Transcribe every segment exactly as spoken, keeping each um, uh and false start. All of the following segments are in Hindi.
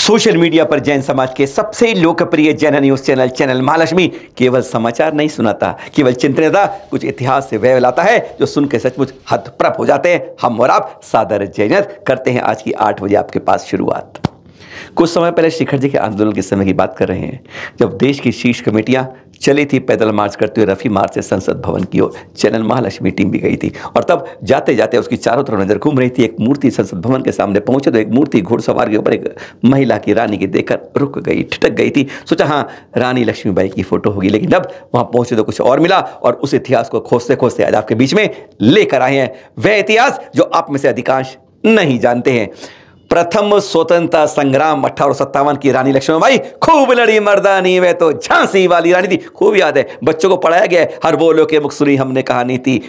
सोशल मीडिया पर जैन समाज के सबसे लोकप्रिय Jain news channel channel Mahalakshmi केवल समाचार नहीं सुनाता, केवल चिंतन देता, कुछ इतिहास से वह लाता है जो सुन के सचमुच हतप्रभ हो जाते हैं। हम और आप सादर जैनियत करते हैं आज की आठ बजे आपके पास शुरुआत। कुछ समय पहले शिखर जी के आंदोलन के समय की बात कर रहे हैं, जब देश की शीर्ष कमेटियां चली थी पैदल मार्च करते हुए रफी मार्च से संसद भवन की ओर। चैनल महालक्ष्मी टीम भी गई थी और तब जाते जाते उसकी चारों तरफ नजर घूम रही थी। एक मूर्ति संसद भवन के सामने पहुंचे तो एक मूर्ति घुड़सवार के ऊपर एक महिला की रानी की देखकर रुक गई, ठिठक गई थी। सोचा हाँ रानी लक्ष्मीबाई की फोटो होगी, लेकिन जब वहां पहुंचे तो कुछ और मिला और उस इतिहास को खोजते खोजते आज आपके बीच में लेकर आए हैं वह इतिहास जो आप में से अधिकांश नहीं जानते हैं। प्रथम स्वतंत्रता संग्राम अठारह सौ सत्तावन की रानी लक्ष्मीबाई खूब लड़ी मर्दानी, वे तो झांसी वाली रानी थी। खूब याद है, बच्चों को पढ़ाया गया है, हर बोलो के मुख सुनी हमने कहानी थी।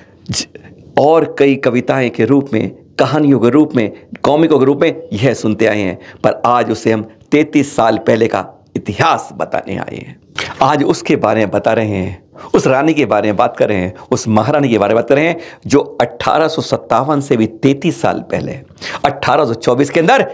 और कई कविताएं के रूप में, कहानियों के रूप में, कॉमिकों के रूप में यह सुनते आए हैं, पर आज उसे हम तैंतीस साल पहले का इतिहास बताने आए हैं। आज उसके बारे में बता रहे हैं, उस रानी के बारे में बात कर रहे हैं, उस महारानी के बारे में बात कर रहे हैं जो अठारह सौ सत्तावन से भी तैंतीस साल पहले अठारह सौ चौबीस के अंदर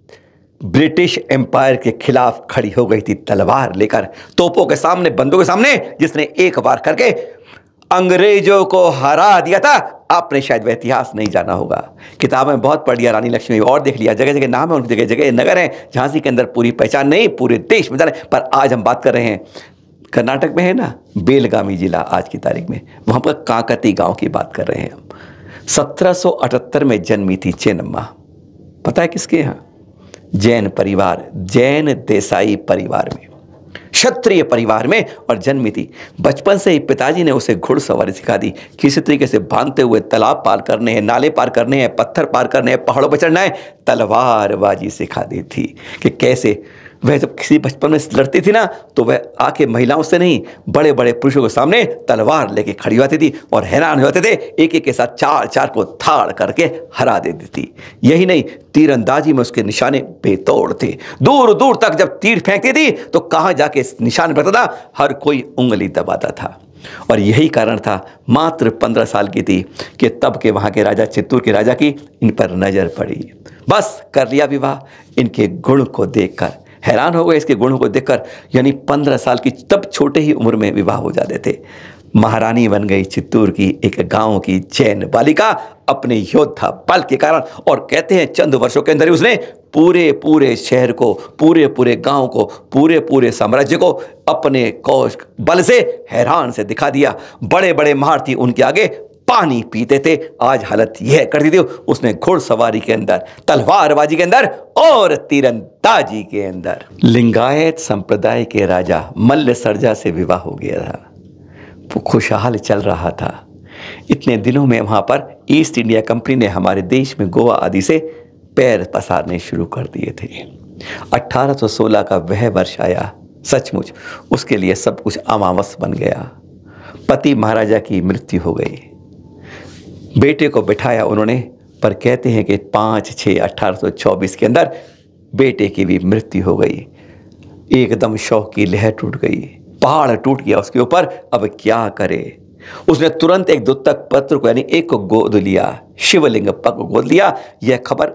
ब्रिटिश एम्पायर के खिलाफ खड़ी हो गई थी, तलवार लेकर, तोपों के सामने, बंदूकों के सामने, जिसने एक बार करके अंग्रेजों को हरा दिया था। आपने शायद वह इतिहास नहीं जाना होगा, किताब में बहुत पढ़ लिया रानी लक्ष्मी और देख लिया, जगह जगह नाम है, उनकी जगह जगह नगर है। झांसी के अंदर पूरी पहचान नहीं, पूरे देश में जाने। पर आज हम बात कर रहे हैं कर्नाटक में है ना, बेलगामी जिला आज की तारीख में, वहां पर काकती गांव की बात कर रहे हैं हम। सत्रह सौ अठहत्तर में जन्मी थी चेन्नम्मा। पता है किसके यहाँ? जैन परिवार, जैन देसाई परिवार में, क्षत्रिय परिवार में और जन्मी थी। बचपन से ही पिताजी ने उसे घुड़सवारी सिखा दी, किसी तरीके से भागते हुए तालाब पार करने हैं, नाले पार करने हैं, पत्थर पार करने हैं, पहाड़ों पर चढ़ना है, तलवारबाजी सिखा दी थी कि कैसे। वह जब किसी बचपन में लड़ती थी ना तो वह आके महिलाओं से नहीं, बड़े बड़े पुरुषों के सामने तलवार लेके खड़ी होती थी और हैरान हो जाते थे, एक एक के साथ चार चार को थाड़ करके हरा देती थी। यही नहीं, तीरंदाजी में उसके निशाने बेतोड़ थे। दूर दूर तक जब तीर फेंकती थी तो कहाँ जाके निशान पड़ता था, हर कोई उंगली दबाता था। और यही कारण था, मात्र पंद्रह साल की थी कि तब के वहाँ के राजा, चित्तूर के राजा की इन पर नजर पड़ी। बस कर लिया विवाह, इनके गुण को देखकर हैरान हो गए, इसके गुणों को देखकर। यानी पंद्रह साल की, तब छोटे ही उम्र में विवाह हो जाते थे। महारानी बन गई चित्तूर की एक गांव की जैन बालिका अपने योद्धा बल के कारण। और कहते हैं चंद वर्षों के अंदर ही उसने पूरे पूरे शहर को, पूरे पूरे गांव को, पूरे पूरे साम्राज्य को अपने कौश बल से हैरान से दिखा दिया। बड़े बड़े महारथी उनके आगे पानी पीते थे। आज हालत यह कर दी थी उसने घुड़सवारी के अंदर, तलवारबाजी के अंदर और तीरंदाजी के अंदर। लिंगायत संप्रदाय के राजा मल्ल सरजा से विवाह हो गया था। वो खुशहाल चल रहा था। इतने दिनों में वहां पर ईस्ट इंडिया कंपनी ने हमारे देश में गोवा आदि से पैर पसारने शुरू कर दिए थे। अठारह सौ सोलह का वह वर्ष आया, सचमुच उसके लिए सब कुछ अमावस बन गया। पति महाराजा की मृत्यु हो गई, बेटे को बिठाया उन्होंने, पर कहते हैं कि पाँच छः अठारह सौ चौबीस के अंदर बेटे की भी मृत्यु हो गई। एकदम शोक की लहर टूट गई, पहाड़ टूट गया उसके ऊपर। अब क्या करे? उसने तुरंत एक दुत्तक पत्र को, यानी एक को गोद लिया, शिवलिंग पक को गोद लिया। यह खबर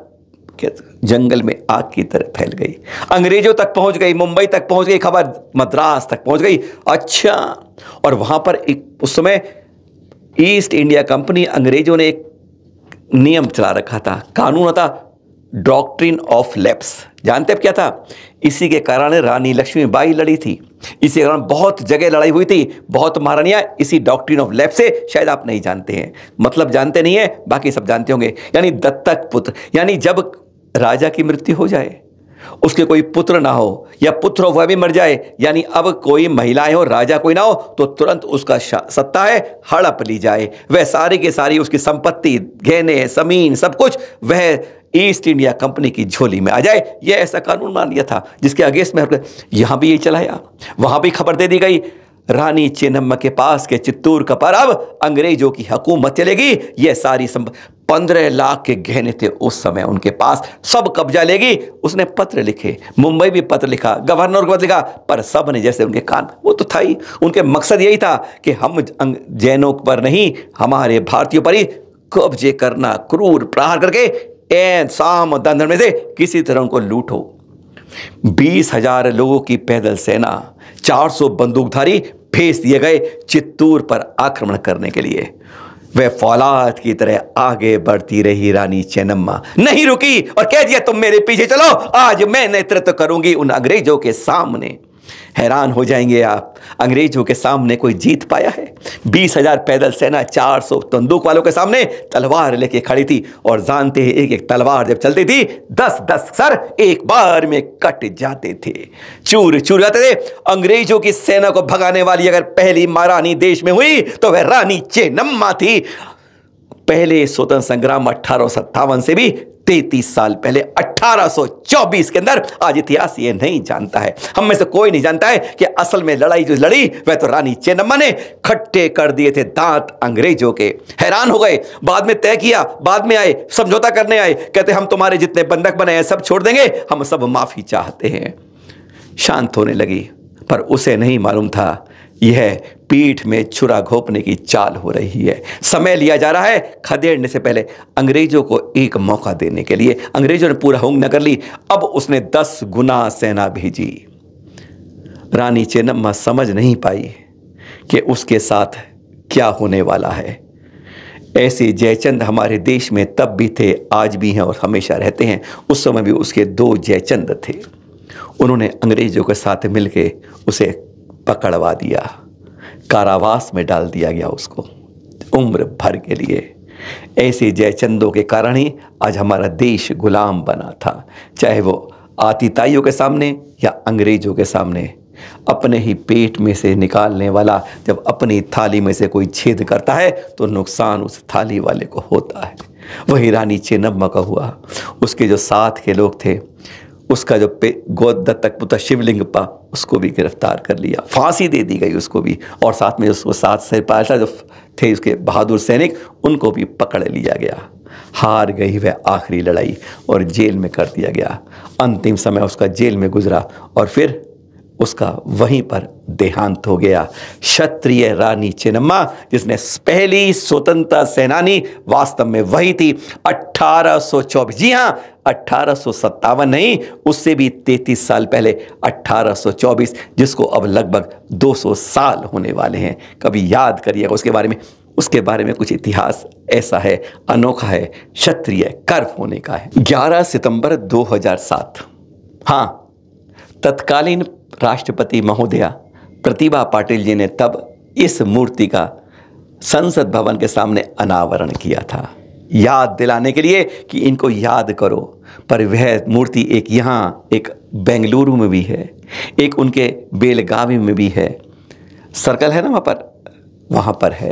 जंगल में आग की तरह फैल गई, अंग्रेजों तक पहुंच गई, मुंबई तक पहुंच गई, खबर मद्रास तक पहुंच गई। अच्छा, और वहां पर एक उस समय ईस्ट इंडिया कंपनी, अंग्रेजों ने एक नियम चला रखा था, कानून था, डॉक्ट्रिन ऑफ लैप्स। जानते अब क्या था? इसी के कारण रानी लक्ष्मीबाई लड़ी थी, इसी के कारण बहुत जगह लड़ाई हुई थी, बहुत महारानियां इसी डॉक्ट्रिन ऑफ लैप्स से। शायद आप नहीं जानते हैं, मतलब जानते नहीं है, बाकी सब जानते होंगे। यानी दत्तक पुत्र, यानी जब राजा की मृत्यु हो जाए, उसके कोई पुत्र ना हो, या पुत्र हो वह भी मर जाए, यानी अब कोई महिलाएं हो, राजा कोई ना हो, तो तुरंत उसका सत्ता है हड़प ली जाए। वह सारी की सारी उसकी संपत्ति, गहने, जमीन, सब कुछ वह ईस्ट इंडिया कंपनी की झोली में आ जाए। यह ऐसा कानून मान लिया था जिसके अगेंस्ट में यहां भी यही चलाया। वहां भी खबर दे दी गई, रानी चेन्नम्मा के पास के चित्तूर का पर अब अंग्रेजों की हुकूमत चलेगी। यह सारी पंद्रह लाख के गहने थे उस समय उनके पास, सब कब्जा लेगी। उसने पत्र लिखे, मुंबई भी पत्र लिखा, गवर्नर को पत्र लिखा, पर सब ने जैसे उनके कान, वो तो था ही, उनके मकसद यही था कि हम जैनों पर नहीं, हमारे भारतीयों पर ही कब्जे करना, क्रूर प्रहार करके एन साम दंधन में से किसी तरह उनको लूटो। बीस हजार लोगों की पैदल सेना, चार सौ बंदूकधारी भेज दिए गए चित्तूर पर आक्रमण करने के लिए। वह फौलाद की तरह आगे बढ़ती रही रानी चेन्नम्मा, नहीं रुकी और कह दिया तुम मेरे पीछे चलो, आज मैं नेतृत्व करूंगी उन अंग्रेजों के सामने। हैरान हो जाएंगे आप, अंग्रेजों के सामने कोई जीत पाया है? बीस हजार पैदल सेना चार सौ बंदूक वालों के सामने तलवार लेके खड़ी थी, और जानते हैं एक एक तलवार जब चलती थी दस दस सर एक बार में कट जाते थे, चूर चूर जाते थे। अंग्रेजों की सेना को भगाने वाली अगर पहली महारानी देश में हुई तो वह रानी चेन्नम्मा थी। पहले स्वतंत्र संग्राम अठारह सौ सत्तावन से भी तैतीस साल पहले अठारह सौ चौबीस के अंदर, आज इतिहास ये नहीं जानता है, हम में से कोई नहीं जानता है कि असल में लड़ाई जो लड़ी वह तो रानी चेन्नम्मा ने खट्टे कर दिए थे दांत अंग्रेजों के। हैरान हो गए, बाद में तय किया, बाद में आए समझौता करने आए, कहते हम तुम्हारे जितने बंधक बनाए हैं सब छोड़ देंगे, हम सब माफी चाहते हैं। शांत होने लगी, पर उसे नहीं मालूम था यह पीठ में छुरा घोंपने की चाल हो रही है। समय लिया जा रहा है खदेड़ने से पहले, अंग्रेजों को एक मौका देने के लिए। अंग्रेजों ने पूरा हुंग न कर ली, अब उसने दस गुना सेना भेजी। रानी चेन्नम्मा समझ नहीं पाई कि उसके साथ क्या होने वाला है। ऐसे जयचंद हमारे देश में तब भी थे, आज भी हैं और हमेशा रहते हैं। उस समय भी उसके दो जयचंद थे। उन्होंने अंग्रेजों के साथ मिलकर उसे पकड़वा दिया, कारावास में डाल दिया गया उसको उम्र भर के लिए। ऐसे जयचंदों के कारण ही आज हमारा देश गुलाम बना था, चाहे वो आतिताइयों के सामने या अंग्रेजों के सामने। अपने ही पेट में से निकालने वाला जब अपनी थाली में से कोई छेद करता है तो नुकसान उस थाली वाले को होता है। वही रानी चेन्नम्मा का हुआ। उसके जो साथ के लोग थे, उसका जो गोद दत्तक पुत्र शिवलिंग पा, उसको भी गिरफ्तार कर लिया, फांसी दे दी गई उसको भी, और साथ में उसको साथ सिपाही जो थे उसके बहादुर सैनिक, उनको भी पकड़ लिया गया। हार गई वह आखिरी लड़ाई और जेल में कर दिया गया। अंतिम समय उसका जेल में गुजरा और फिर उसका वहीं पर देहांत हो गया। क्षत्रिय रानी चेन्नम्मा, जिसने पहली स्वतंत्रता सेनानी वास्तव में वही थी। अठारह सौ चौबीस, जी हाँ अठारह सौ सत्तावन नहीं, उससे भी तैंतीस साल पहले अठारह सौ चौबीस, जिसको अब लगभग दो सौ साल होने वाले हैं। कभी याद करिएगा उसके बारे में। उसके बारे में कुछ इतिहास ऐसा है, अनोखा है, क्षत्रिय कर्व होने का है। ग्यारह सितंबर दो हज़ार सात, हाँ तत्कालीन राष्ट्रपति महोदया प्रतिभा पाटिल जी ने तब इस मूर्ति का संसद भवन के सामने अनावरण किया था, याद दिलाने के लिए कि इनको याद करो। पर वह मूर्ति एक यहाँ, एक बेंगलुरु में भी है, एक उनके बेलगावी में भी है, सर्कल है ना वहाँ पर, वहाँ पर है।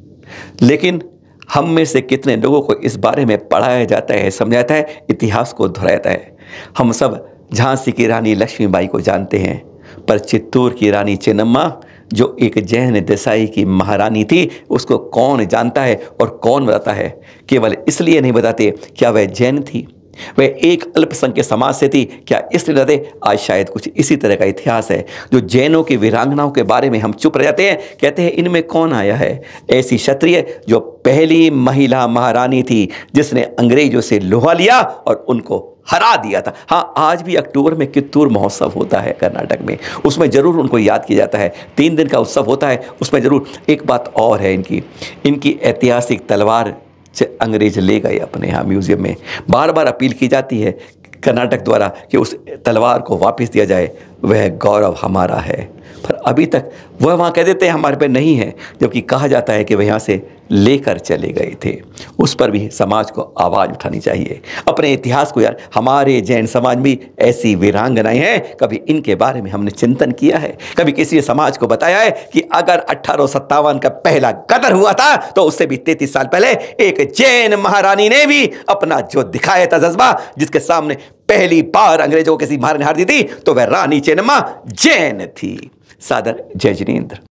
लेकिन हम में से कितने लोगों को इस बारे में पढ़ाया जाता है, समझाता है, इतिहास को दोहराता है। हम सब झांसी की रानी लक्ष्मीबाई को जानते हैं, पर चित्तूर की रानी चेन्नम्मा जो एक जैन देसाई की महारानी थी, उसको कौन जानता है और कौन बताता है? केवल इसलिए नहीं बताते क्या वह जैन थी, वह एक अल्पसंख्यक समाज से थी, क्या इसलिए बताते? आज शायद कुछ इसी तरह का इतिहास है। जो जैनों की वीरांगनाओं के बारे में हम चुप रह जाते हैं, कहते हैं इनमें कौन आया है? ऐसी क्षत्रिय जो पहली महिला महारानी थी, जिसने अंग्रेजों से लोहा लिया और उनको हरा दिया था। हाँ, आज भी अक्टूबर में कित्तूर महोत्सव होता है कर्नाटक में, उसमें ज़रूर उनको याद किया जाता है। तीन दिन का उत्सव होता है, उसमें ज़रूर। एक बात और है इनकी इनकी ऐतिहासिक तलवार अंग्रेज ले गए अपने यहाँ म्यूज़ियम में। बार बार अपील की जाती है कर्नाटक द्वारा कि उस तलवार को वापस दिया जाए, वह गौरव हमारा है। पर अभी तक वह वहाँ कह देते हैं हमारे पे नहीं है, जबकि कहा जाता है कि वह यहाँ से लेकर चले गए थे। उस पर भी समाज को आवाज़ उठानी चाहिए, अपने इतिहास को। यार हमारे जैन समाज में ऐसी वीरांगनाएं हैं, कभी इनके बारे में हमने चिंतन किया है? कभी किसी समाज को बताया है कि अगर अठारह सौ सत्तावन का पहला गदर हुआ था तो उससे भी तैंतीस साल पहले एक जैन महारानी ने भी अपना जो दिखाया था जज्बा, जिसके सामने पहली बार अंग्रेजों को किसी महारानी हार दी थी, तो वह रानी चेन्नम्मा जैन थी। सादर जय जिनेंद्र।